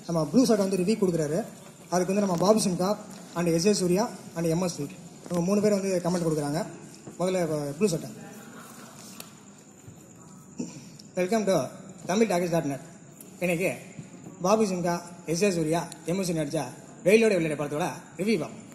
நம்ம blue shirt வந்து review கொடுக்குறாரு. அதுக்கு வந்து நம்ம Bobby Simha and S A Surya and MSV இவங்க 3 பேர் வந்து கமெண்ட் கொடுக்குறாங்க. முதல்ல ப்ளூ ஷர்ட்டை. Welcome to tamiltalkies.net. இன்னைக்கு Bobby Simha S A Surya MSV நடிச்சா வெயிலோட வெளியிட படத்தோட ரிவ்யூ பார்ப்போம்.